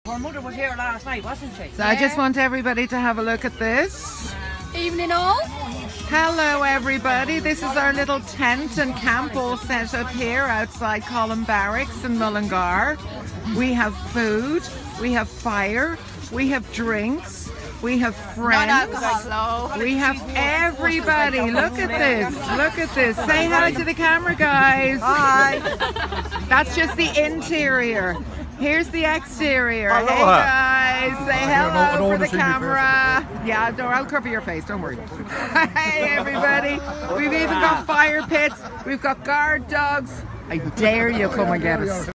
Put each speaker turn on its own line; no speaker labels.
Her mother was here last night, wasn't she?
So I just want everybody to have a look at this.
Evening all.
Hello everybody, this is our little tent and camp all set up here outside Barracks in Mulingar. We have food, we have fire, we have drinks, we have friends,
Non-alcohol.
we have everybody. Look at this, Say hello to the camera, guys. Hi. That's just the interior. Here's the exterior.
Hello.
Hey guys, say hello for the
see me
camera. Yeah, I'll cover your face, don't worry. Hey everybody, we've even got fire pits, we've got guard dogs. I dare you come and get us.